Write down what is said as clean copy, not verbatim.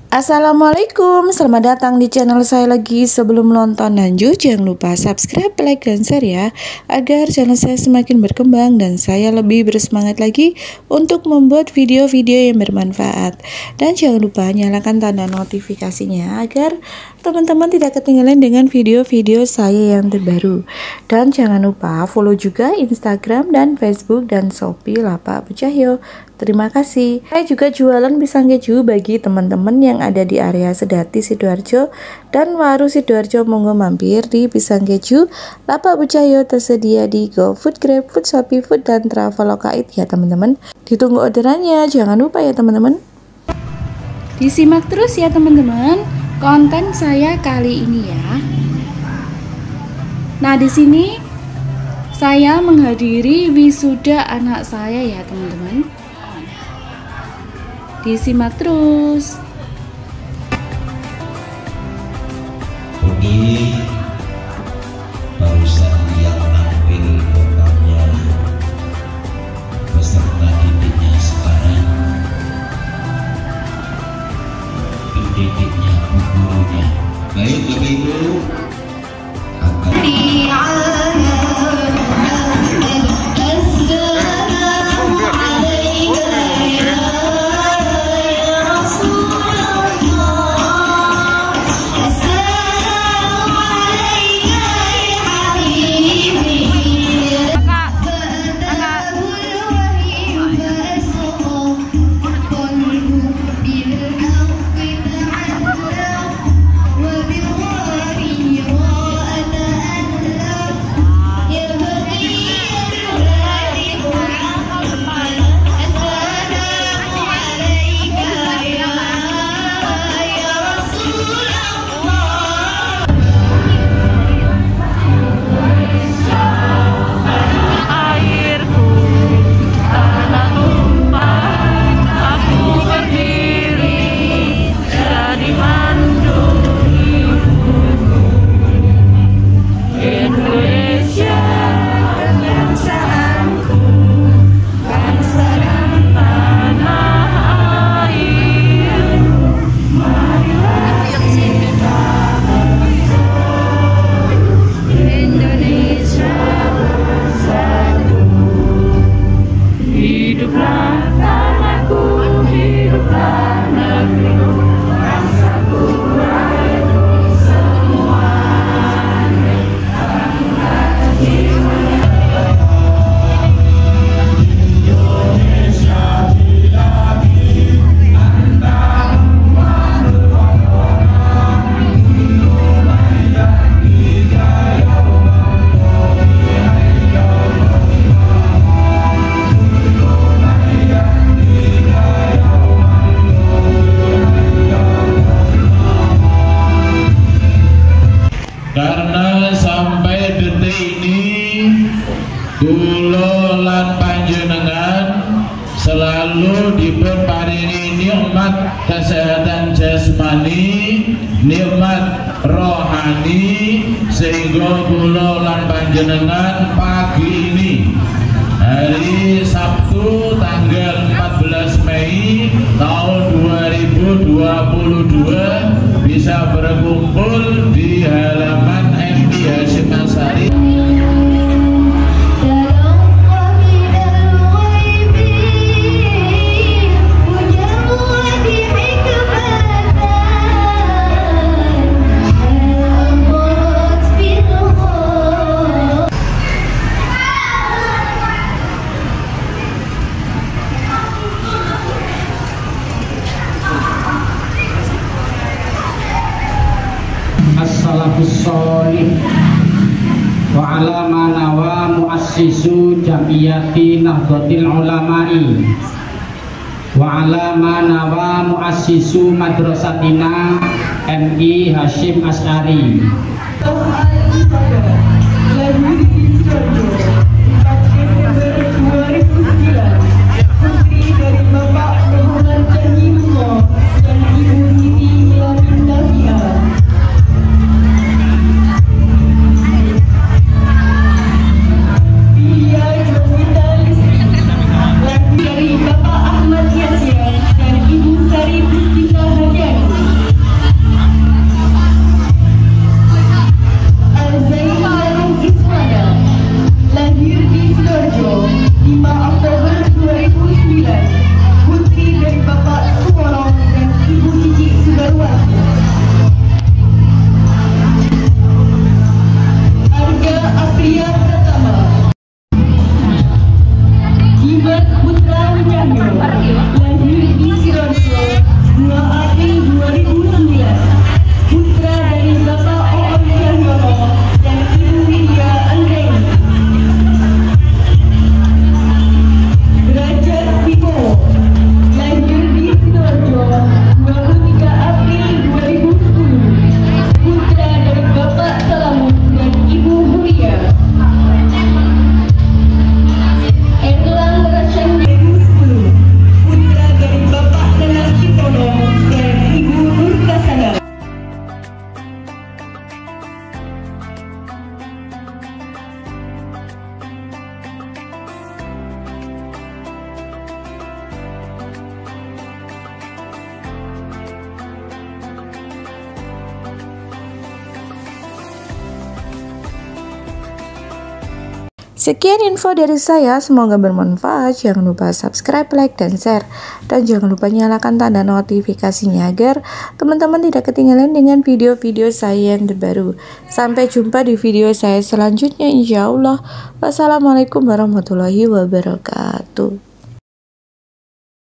Assalamualaikum, selamat datang di channel saya lagi. Sebelum nonton lanjut, jangan lupa subscribe, like, dan share ya, agar channel saya semakin berkembang dan saya lebih bersemangat lagi untuk membuat video-video yang bermanfaat. Dan jangan lupa nyalakan tanda notifikasinya agar teman-teman tidak ketinggalan dengan video-video saya yang terbaru. Dan jangan lupa follow juga Instagram dan Facebook dan Shopee Lapak Bu Cahyo. Terima kasih. Saya juga jualan pisang keju bagi teman-teman yang ada di area Sedati Sidoarjo dan Waru Sidoarjo. Monggo mampir di pisang keju Lapak Bu Cahyo, tersedia di GoFood, GrabFood, ShopeeFood, dan Traveloka ya teman-teman. Ditunggu orderannya, jangan lupa ya teman-teman. Disimak terus ya teman-teman konten saya kali ini ya. Nah, di sini saya menghadiri wisuda anak saya ya teman-teman. Disimak terus. Oke, barusan yang nampil bapaknya beserta didiknya sekarang, didiknya gurunya. Baik Bapak Ibu, akan karena sampai detik ini kula lan panjenengan selalu diparingi nikmat kesehatan jasmani, nikmat rohani, sehingga kula lan panjenengan pagi ini hari Sabtu tanggal 14 Mei tahun 2022 bisa berkumpul di halaman MD Hashim Asari. As-salafus sholih wa ala manawa muassisu jamiyati nahdlatul ulama'i wa ala manawa muassisu madrasatina MI Hashim As'ari. Dari Bapak Ahmad Yasir dan Ibu Sari Pustika Hadiani. Sekian info dari saya, semoga bermanfaat. Jangan lupa subscribe, like, dan share. Dan jangan lupa nyalakan tanda notifikasinya agar teman-teman tidak ketinggalan dengan video-video saya yang terbaru. Sampai jumpa di video saya selanjutnya insya Allah. Wassalamualaikum warahmatullahi wabarakatuh.